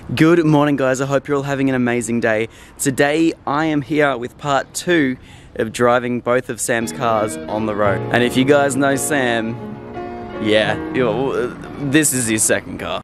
Good morning, guys. I hope you're all having an amazing day. Today I am here with part 2 of driving both of Sam's cars on the road. And if you guys know Sam, yeah, this is his second car.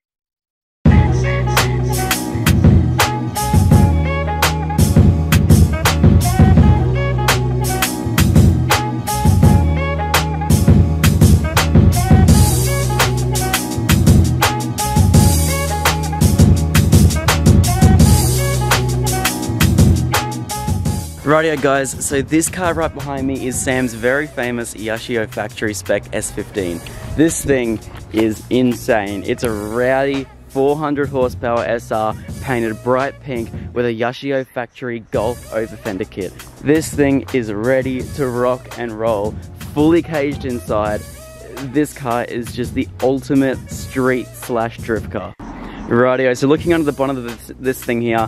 Rightio guys, so this car right behind me is Sam's very famous Yashio factory spec S15. This thing is insane. It's a rowdy 400 horsepower SR painted bright pink with a Yashio factory Golf over fender kit. This thing is ready to rock and roll, fully caged inside. This car is just the ultimate street slash drift car. Rightio, so looking under the bonnet of this thing here,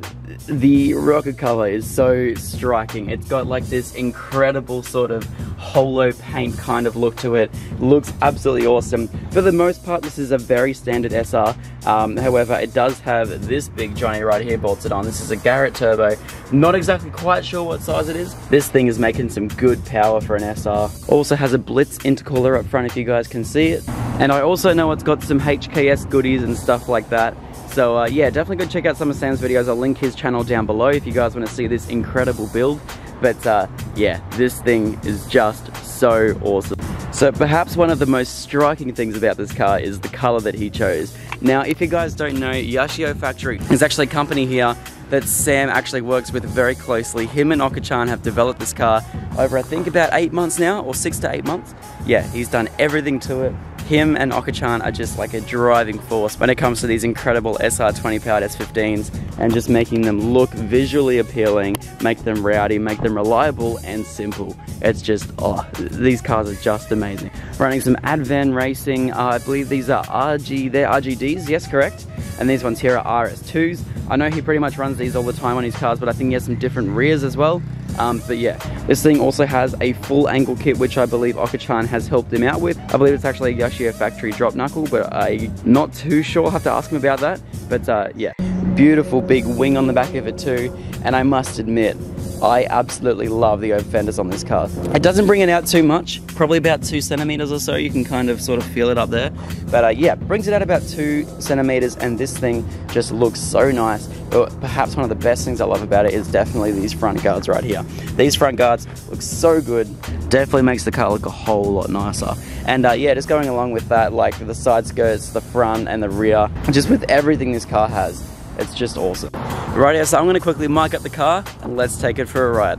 the rocker cover is so striking. It's got like this incredible sort of holo paint kind of look to it. Looks absolutely awesome. For the most part, this is a very standard SR. However, it does have this big Johnny right here bolted on. This is a Garrett turbo. Not exactly quite sure what size it is. This thing is making some good power for an SR. Also has a Blitz intercooler up front if you guys can see it. And I also know it's got some HKS goodies and stuff like that. So yeah, definitely go check out some of Sam's videos. I'll link his channel down below if you guys want to see this incredible build. But yeah, this thing is just so awesome. So perhaps one of the most striking things about this car is the color that he chose. Now, if you guys don't know, Yashio Factory is actually a company here that Sam actually works with very closely. Him and Okachan have developed this car over, I think, about 8 months now, or 6 to 8 months. Yeah, he's done everything to it. Him and Okachan are just like a driving force when it comes to these incredible SR20 powered S15s and just making them look visually appealing, make them rowdy, make them reliable and simple. It's just, oh, these cars are just amazing. Running some Advan Racing, I believe these are they're RGDs, yes, correct? And these ones here are RS2s. I know he pretty much runs these all the time on his cars, but I think he has some different rears as well. But yeah, this thing also has a full angle kit, which I believe Okachan has helped him out with. I believe it's actually a Yashio factory drop knuckle, but I'm not too sure. I'll have to ask him about that. But yeah, beautiful big wing on the back of it too. And I must admit, I absolutely love the over fenders on this car. It doesn't bring it out too much, probably about 2 centimeters or so. You can kind of sort of feel it up there. But yeah, brings it out about 2 centimeters, and this thing just looks so nice. But perhaps one of the best things I love about it is definitely these front guards right here. These front guards look so good. Definitely makes the car look a whole lot nicer. And yeah, just going along with that, like the side skirts, the front and the rear, just with everything this car has, it's just awesome. Rightio, so I'm going to quickly mic up the car and let's take it for a ride.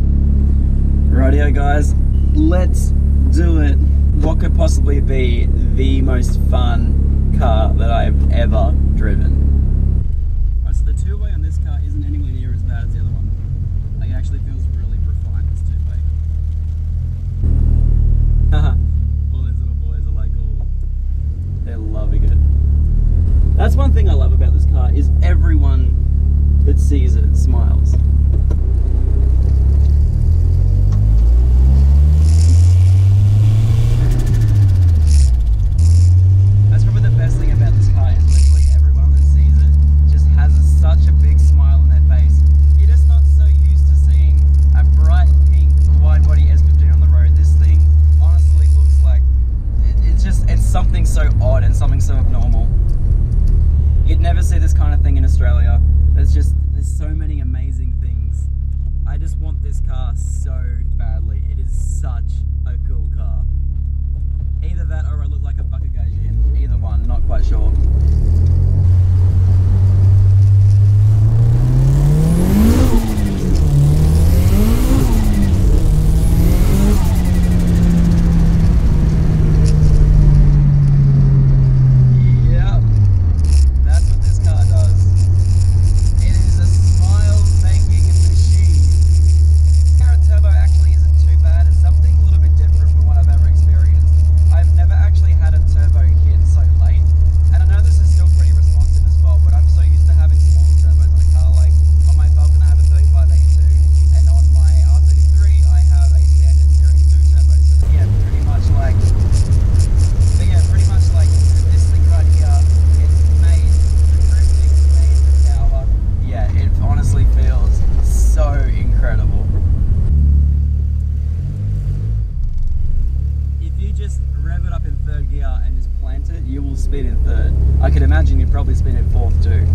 Rightio guys, let's do it. What could possibly be the most fun car that I've ever driven? Right, so the two-way on this car isn't anywhere near as bad as the other one. Like, it actually feels really refined, this two-way. Haha, all these little boys are like, oh, they're loving it. That's one thing I love about this car, is everyone that sees it smiles. That's probably the best thing about this car, is literally everyone that sees it just has such a big smile on their face. You're just not so used to seeing a bright pink wide body S15 on the road. This thing honestly looks like, it's something so odd and something so abnormal. You'd never see this kind of thing in Australia. There's so many amazing things. I just want this car so badly. It is such a cool car. Either that or I look like a bucket Gaijin. Either one, not quite sure. Had a turbo hit so late, and I know this is still pretty responsive. spin in third. I could imagine you'd probably spin in fourth too.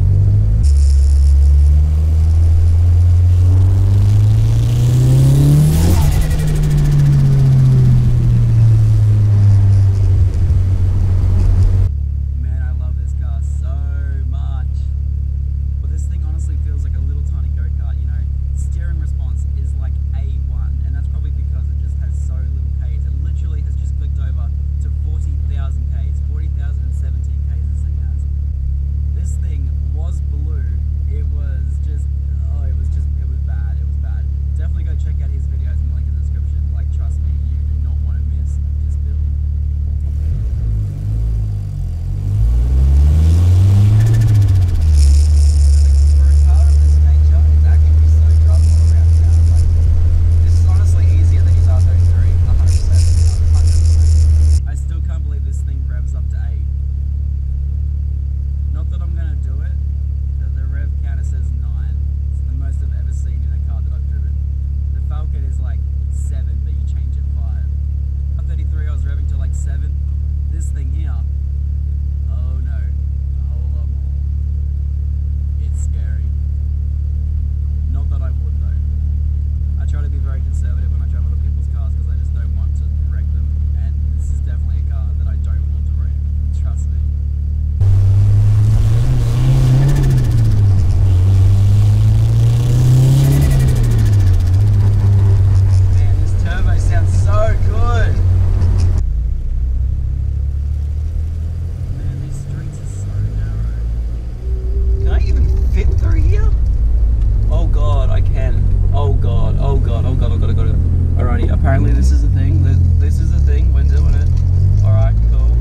Apparently this is a thing. This is a thing. We're doing it. All right, cool.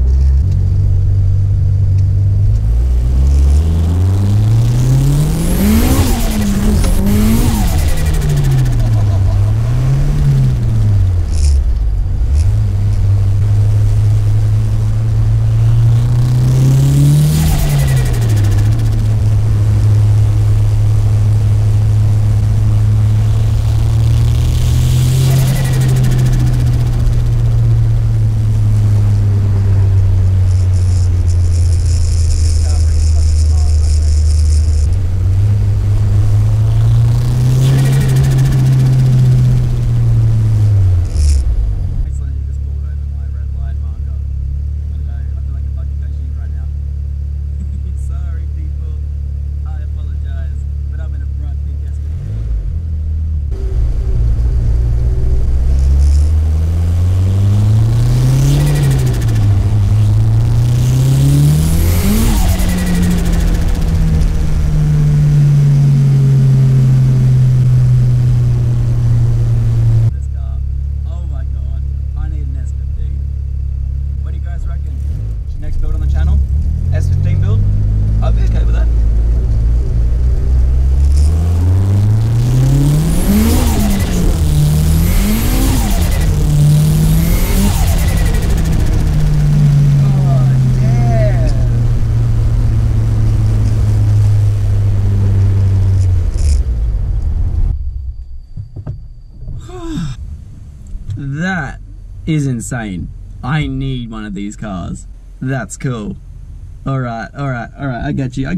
That is insane. I need one of these cars. That's cool. Alright, I get you.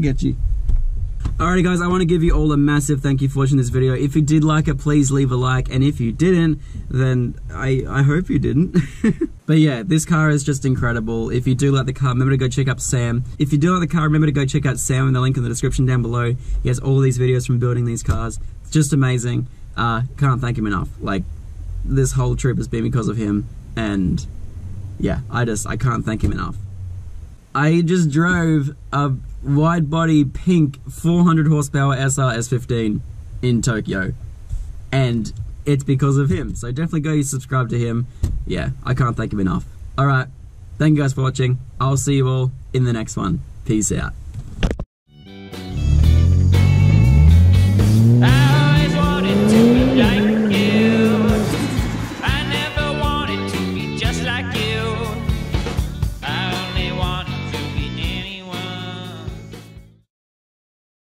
Alrighty guys, I want to give you all a massive thank you for watching this video. If you did like it, please leave a like, and if you didn't, then I hope you didn't. But yeah, this car is just incredible. If you do like the car, remember to go check out Sam. If you do like the car, remember to go check out Sam in the link in the description down below. He has all these videos from building these cars. It's just amazing. Can't thank him enough. Like, this whole trip has been because of him, and yeah, I can't thank him enough. I just drove a wide body pink 400 horsepower SR S15 in Tokyo, and it's because of him. So definitely go subscribe to him. Yeah, I can't thank him enough. Alright, thank you guys for watching. I'll see you all in the next one. Peace out.